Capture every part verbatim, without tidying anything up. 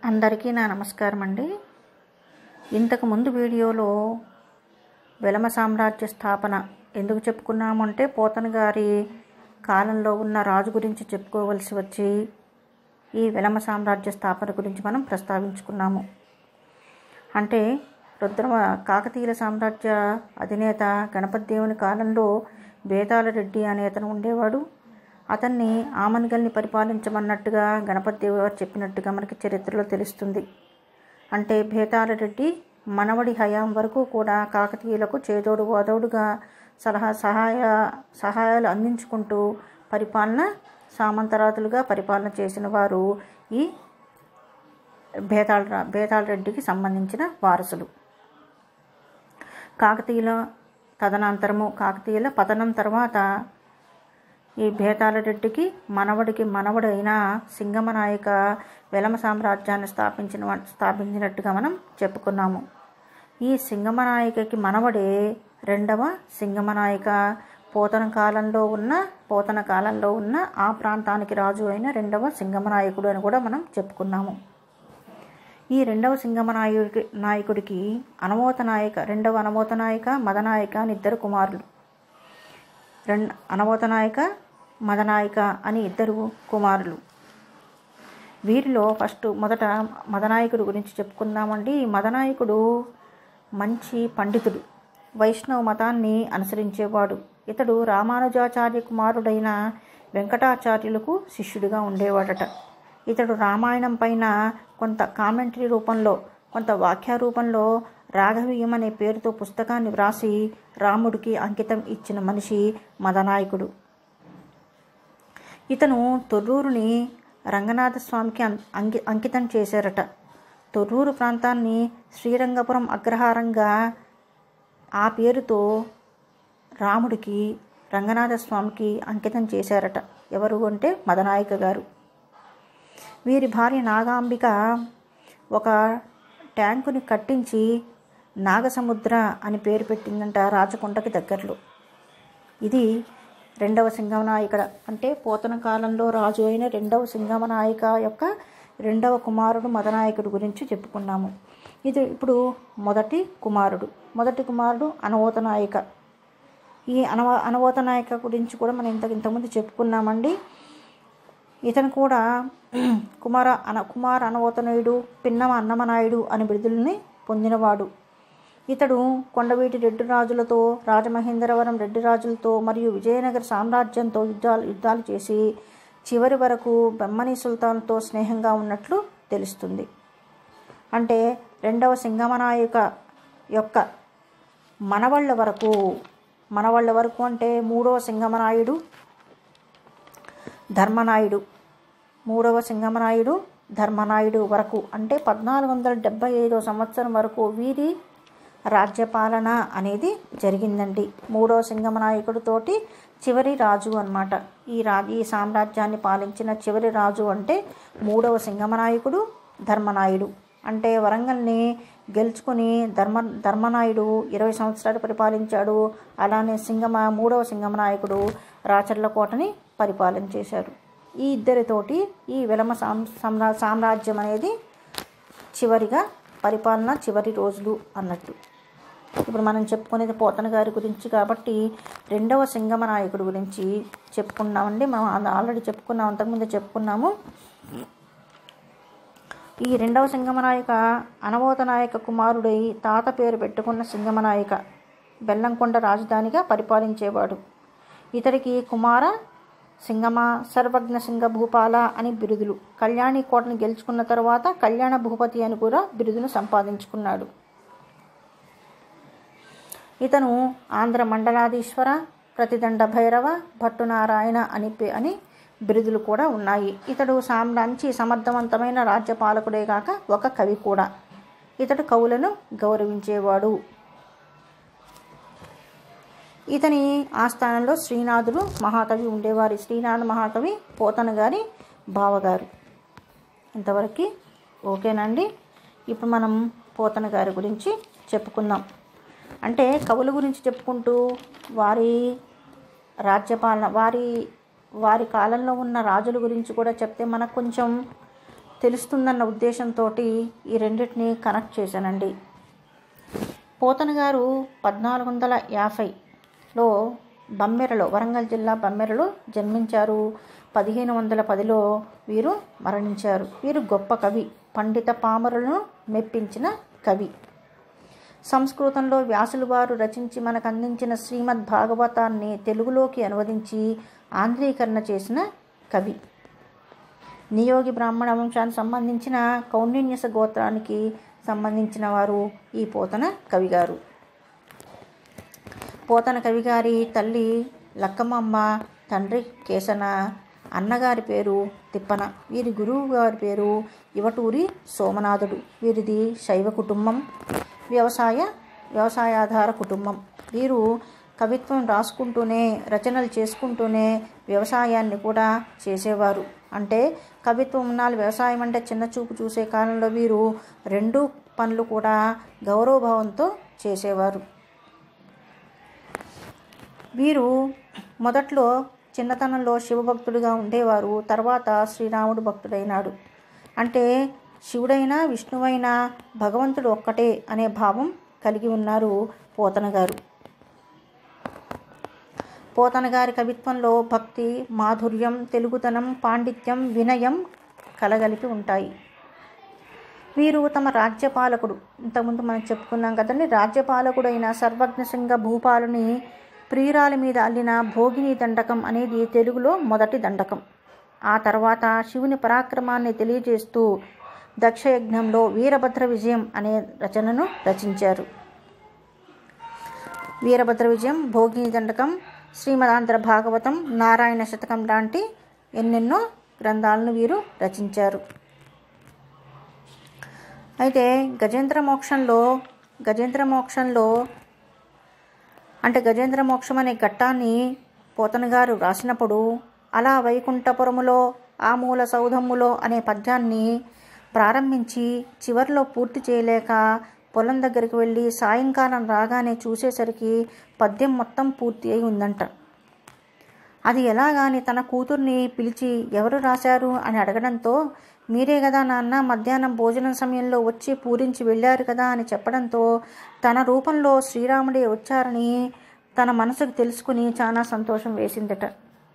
అందరికీ నా నమస్కారం అండి. ఇంతకు ముందు వీడియోలో వెలమ సామ్రాజ్య స్థాపన ఎందుకు చెప్పుకున్నామంటే పోతన గారి కాలంలో ఉన్న రాజు గురించి చెప్పుకోవలసి వచ్చి ఈ వెలమ సామ్రాజ్య స్థాపన గురించి మనం ప్రస్తావించుకున్నాము. అంటే రుద్ర కాకతీయుల సామ్రాజ్య అధినేత గణపతి దేవుని కాలంలో బేతాళ రెడ్డి అనే అతను ఉండేవాడు. అతన్ని ఆమన్గల్ని పరిపాలించమన్నట్టుగా గణపతి దేవు గారు చెప్పినట్టుగా మనకి చరిత్రలో తెలుస్తుంది. అంటే బేతాళ రెడ్డి మనవడి హయాం వరకు కూడా కాకతీయులకు చేదోడు వాదోడుగా సలహా సహాయ సహాయాలు అందించుకుంటూ పరిపాలన సామంతరాతులుగా పరిపాలన చేసిన వారు ఈ బేతాళ బేతాళ రెడ్డికి సంబంధించిన వారసులు. కాకతీయుల తదనంతరము కాకతీయుల పతనం తర్వాత ఈ బేతాళ రెడ్డికి మనవడికి మనవడైన సింగమనాయక వెలమ సామ్రాజ్యాన్ని స్థాపించిన స్థాపించినట్టుగా మనం చెప్పుకున్నాము. ఈ సింగమనాయకకి మనవడే రెండవ సింగమనాయక పోతన కాలంలో ఉన్న పోతన కాలంలో ఉన్న ఆ ప్రాంతానికి రాజు అయిన రెండవ సింగమనాయకుడు అని కూడా మనం చెప్పుకున్నాము. ఈ రెండవ సింగమనాయకుడికి నాయకుడికి అనమోత నాయక రెండవ అనమోత నాయక మదనాయక అని ఇద్దరు కుమారులు. రెండు అనమోత నాయక మదనాయక అని ఇద్దరు కుమారులు. వీరిలో ఫస్ట్ మొదట మదనాయకుడు గురించి చెప్పుకుందామండి. ఈ మదనాయకుడు మంచి పండితుడు, వైష్ణవ మతాన్ని అనుసరించేవాడు. ఇతడు రామానుజాచార్య కుమారుడైన వెంకటాచార్యులకు శిష్యుడిగా ఉండేవాడట. ఇతడు రామాయణం పైన కొంత కామెంటరీ రూపంలో కొంత వాక్య రూపంలో రాఘవీయం అనే పేరుతో పుస్తకాన్ని వ్రాసి రాముడికి అంకితం ఇచ్చిన మనిషి మదనాయకుడు. ఇతను తొర్రూరుని రంగనాథ స్వామికి అంకి అంకితం చేశారట. తొర్రూరు ప్రాంతాన్ని శ్రీరంగపురం అగ్రహారంగా ఆ పేరుతో రాముడికి రంగనాథ స్వామికి అంకితం చేశారట. ఎవరు అంటే మదనాయక గారు. వీరి భార్య నాగాంబిక ఒక ట్యాంకుని కట్టించి నాగసముద్ర అని పేరు పెట్టిందంట రాచకొండకి దగ్గరలో. ఇది రెండవ సింగమనాయక అంటే పోతన కాలంలో రాజు అయిన రెండవ సింగమనాయక యొక్క రెండవ కుమారుడు మదనాయకుడు గురించి చెప్పుకున్నాము. ఇది ఇప్పుడు మొదటి కుమారుడు మొదటి కుమారుడు అనవోత నాయక. ఈ అనవ అనవోత నాయక గురించి కూడా మనం ఇంత ఇంతకుముందు చెప్పుకున్నామండి. ఇతను కూడా కుమార అన కుమార అనవోతనాయుడు పిన్నమ అన్నమనాయుడు అని బిరుదుల్ని పొందినవాడు. ఇతడు కొండవీటి రెడ్డి రాజులతో రాజమహేంద్రవరం రెడ్డి రాజులతో మరియు విజయనగర సామ్రాజ్యంతో యుద్ధాలు యుద్ధాలు చేసి చివరి వరకు బెమ్మని సుల్తాన్తో స్నేహంగా ఉన్నట్లు తెలుస్తుంది. అంటే రెండవ సింగమనాయక యొక్క మనవళ్ళ వరకు మనవళ్ళ వరకు అంటే మూడవ సింగమనాయుడు ధర్మనాయుడు మూడవ సింగమనాయుడు ధర్మనాయుడు వరకు అంటే పద్నాలుగు వందల డెబ్బై ఐదో సంవత్సరం వరకు వీరి రాజ్యపాలన అనేది జరిగిందండి. మూడవ సింగమనాయకుడితోటి చివరి రాజు అన్నమాట. ఈ రా ఈ సామ్రాజ్యాన్ని పాలించిన చివరి రాజు అంటే మూడవ సింగమనాయకుడు ధర్మనాయుడు. అంటే వరంగల్ని గెలుచుకొని ధర్మ ధర్మనాయుడు ఇరవై సంవత్సరాలు పరిపాలించాడు. అలానే సింగమ మూడవ సింగమనాయకుడు రాచర్లకోటని పరిపాలన చేశారు. ఈ ఇద్దరితోటి ఈ వెలమ సామ్రా సామ్రాజ్యం అనేది చివరిగా పరిపాలన చివరి రోజులు అన్నట్టు. ఇప్పుడు మనం చెప్పుకునేది పోతన గారి గురించి కాబట్టి రెండవ సింగమనాయకుడు గురించి చెప్పుకున్నామండి. మనం ఆల్రెడీ చెప్పుకున్నాం, అంతకుముందు చెప్పుకున్నాము. ఈ రెండవ సింగమనాయక అనవోత నాయక కుమారుడై తాత పేరు పెట్టుకున్న సింగమనాయక బెల్లంకొండ రాజధానిగా పరిపాలించేవాడు. ఇతడికి కుమార సింగమ సర్వజ్ఞ సింగ భూపాల అని బిరుదులు. కళ్యాణి కోటను గెలుచుకున్న తర్వాత కళ్యాణ భూపతి అని కూడా బిరుదును సంపాదించుకున్నాడు. ఇతను ఆంధ్ర మండలాధీశ్వర ప్రతిదండ భైరవ భట్టునారాయణ అని అని బిరుదులు కూడా ఉన్నాయి. ఇతడు సామ్రాంచి సమర్థవంతమైన రాజ్యపాలకుడే కాక ఒక కవి కూడా. ఇతడు కవులను గౌరవించేవాడు. ఇతని ఆస్థానంలో శ్రీనాథుడు మహాకవి ఉండేవారు. శ్రీనాథ మహాకవి పోతన గారి బావగారు. ఇంతవరకు ఓకేనండి. ఇప్పుడు మనం పోతన గారి గురించి చెప్పుకుందాం. అంటే కవుల గురించి చెప్పుకుంటూ వారి రాజ్యపాలన వారి వారి కాలంలో ఉన్న రాజుల గురించి కూడా చెప్తే మనకు కొంచెం తెలుస్తుందన్న ఉద్దేశంతో ఈ రెండింటిని కనెక్ట్ చేశానండి. పోతన గారు పద్నాలుగు వందల యాభైలో బమ్మెరలో, వరంగల్ జిల్లా బమ్మెరలో జన్మించారు. పదిహేను వందల పదిలో వీరు మరణించారు. వీరు గొప్ప కవి, పండిత పామరులను మెప్పించిన కవి. సంస్కృతంలో వ్యాసులు వారు రచించి మనకు అందించిన శ్రీమద్ భాగవతాన్ని తెలుగులోకి అనువదించి ఆంధ్రీకరణ చేసిన కవి. నియోగి బ్రాహ్మణ వంశానికి సంబంధించిన కౌండిన్యస గోత్రానికి సంబంధించిన వారు ఈ పోతన కవిగారు. పోతన కవిగారి తల్లి లక్కమమ్మ, తండ్రి కేసన, అన్నగారి పేరు తిప్పన. వీరి గురువు గారి పేరు ఇవటూరి సోమనాథుడు. వీరిది శైవ కుటుంబం, వ్యవసాయ వ్యవసాయాధార కుటుంబం. వీరు కవిత్వం రాసుకుంటూనే, రచనలు చేసుకుంటూనే వ్యవసాయాన్ని కూడా చేసేవారు. అంటే కవిత్వం ఉన్నాళ్ళు, వ్యవసాయం అంటే చిన్న చూపు చూసే కాలంలో వీరు రెండు పనులు కూడా గౌరవభావంతో చేసేవారు. వీరు మొదట్లో చిన్నతనంలో శివభక్తుడిగా ఉండేవారు. తర్వాత శ్రీరాముడు భక్తుడైనాడు. అంటే శివుడైనా విష్ణువైనా భగవంతుడు ఒక్కటే అనే భావం కలిగి ఉన్నారు పోతన గారు. పోతన గారి కవిత్వంలో భక్తి, మాధుర్యం, తెలుగుతనం, పాండిత్యం, వినయం కలగలిపి ఉంటాయి. వీరు తమ రాజ్యపాలకుడు, ఇంతకుముందు మనం చెప్పుకున్నాం కదండి, రాజ్యపాలకుడైన సర్వజ్ఞసింగ భూపాలుని ప్రియురాలి మీద అల్లిన భోగిని దండకం అనేది తెలుగులో మొదటి దండకం. ఆ తర్వాత శివుని పరాక్రమాన్ని తెలియజేస్తూ దక్షయజ్ఞంలో వీరభద్ర విజయం అనే రచనను రచించారు. వీరభద్ర విజయం, భోగిని దండకం, శ్రీమదాంధ్ర భాగవతం, నారాయణ శతకం లాంటి ఎన్నెన్నో గ్రంథాలను వీరు రచించారు. అయితే గజేంద్ర మోక్షంలో గజేంద్ర మోక్షంలో అంటే గజేంద్ర మోక్షం అనే ఘట్టాన్ని పోతన గారు రాసినప్పుడు, అలా వైకుంఠపురములో ఆ మూల సౌధములో అనే పద్యాన్ని ప్రారంభించి చివరిలో పూర్తి చేయలేక పొలం దగ్గరికి వెళ్ళి సాయంకాలం రాగానే చూసేసరికి పద్యం మొత్తం పూర్తి అయి ఉందంట. అది ఎలాగాని తన కూతుర్ని పిలిచి ఎవరు రాశారు అని అడగడంతో, మీరే కదా నాన్న మధ్యాహ్నం భోజనం సమయంలో వచ్చి పూరించి వెళ్ళారు కదా అని చెప్పడంతో తన రూపంలో శ్రీరాముడే వచ్చారని తన మనసుకు తెలుసుకుని చాలా సంతోషం వేసిందట.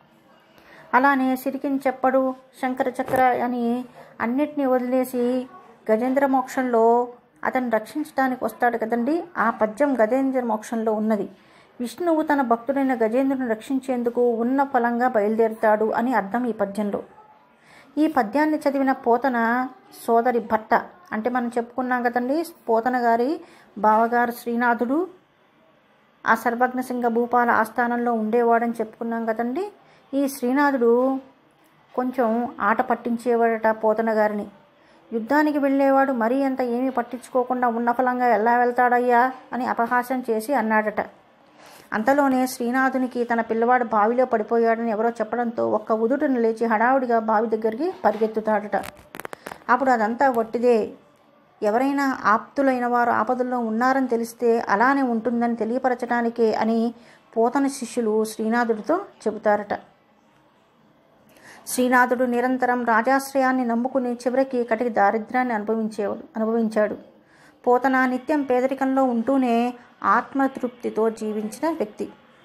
అలానే సిరికిని చెప్పడు, శంకర చక్ర అని అన్నిటినీ వదిలేసి గజేంద్ర మోక్షంలో అతను రక్షించడానికి వస్తాడు కదండి, ఆ పద్యం గజేంద్ర మోక్షంలో ఉన్నది. విష్ణువు తన భక్తుడైన గజేంద్రుని రక్షించేందుకు ఉన్న ఫలంగా బయలుదేరుతాడు అని అర్థం ఈ పద్యంలో. ఈ పద్యాన్ని చదివిన పోతన సోదరి భర్త, అంటే మనం చెప్పుకున్నాం కదండి, పోతన గారి బావగారు శ్రీనాథుడు ఆ సర్వజ్ఞసింగ భూపాల ఆస్థానంలో ఉండేవాడని చెప్పుకున్నాం కదండి. ఈ శ్రీనాథుడు కొంచెం ఆట పట్టించేవాడట పోతన గారిని. యుద్ధానికి వెళ్ళేవాడు మరీ అంత ఏమీ పట్టించుకోకుండా ఉన్న ఫలంగా ఎలా వెళ్తాడయ్యా అని అపహాస్యం చేసి అన్నాడట. అంతలోనే శ్రీనాథునికి తన పిల్లవాడు బావిలో పడిపోయాడని ఎవరో చెప్పడంతో ఒక్క ఉదుటను లేచి హడావుడిగా బావి దగ్గరికి పరిగెత్తుతాడట. అప్పుడు అదంతా వట్టిదే, ఎవరైనా ఆప్తులైన వారు ఆపదల్లో ఉన్నారని తెలిస్తే అలానే ఉంటుందని తెలియపరచడానికే అని పోతన శిష్యులు శ్రీనాథుడితో చెబుతారట. శ్రీనాథుడు నిరంతరం రాజాశ్రయాన్ని నమ్ముకుని చివరికి కటికి దారిద్ర్యాన్ని అనుభవించేవాడు అనుభవించాడు పోతన నిత్యం పేదరికంలో ఉంటూనే ఆత్మతృప్తితో జీవించిన వ్యక్తి.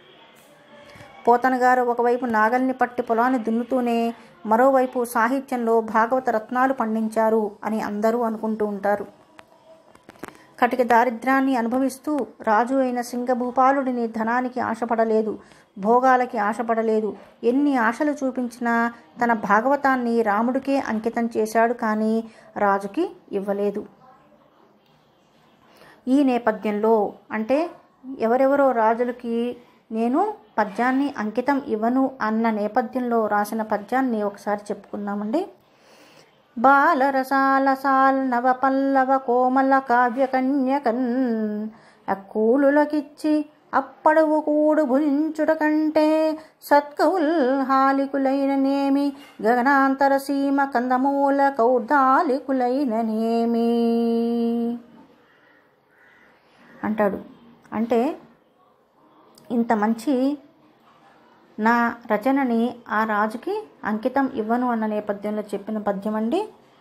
పోతన గారు ఒకవైపు నాగల్ని పట్టి పొలాన్ని దున్నుతూనే మరోవైపు సాహిత్యంలో భాగవత రత్నాలు పండించారు అని అందరూ అనుకుంటూ ఉంటారు. కటిక దారిద్ర్యాన్ని అనుభవిస్తూ రాజు అయిన సింగభూపాలుడిని ధనానికి ఆశపడలేదు, భోగాలకి ఆశపడలేదు. ఎన్ని ఆశలు చూపించినా తన భాగవతాన్ని రాముడికే అంకితం చేశాడు, కానీ రాజుకి ఇవ్వలేదు. ఈ నేపథ్యంలో అంటే ఎవరెవరో రాజులకి నేను పద్యాన్ని అంకితం ఇవ్వను అన్న నేపథ్యంలో రాసిన పద్యాన్ని ఒకసారి చెప్పుకుందామండి. బాలరసాల సాల్ నవ పల్లవ కోమల కావ్య కన్యకన్ అక్కూలులకిచ్చి అప్పడవు కూడు భుజించుట కంటే సత్కవుల్ హాలికులైననేమి గగనాంతర సీమ కందమూల కౌర్దాలికులైననేమి అంటాడు. అంటే ఇంత మంచి నా రచనని ఆ రాజుకి అంకితం ఇవ్వను అన్న నేపథ్యంలో చెప్పిన పద్యం అండి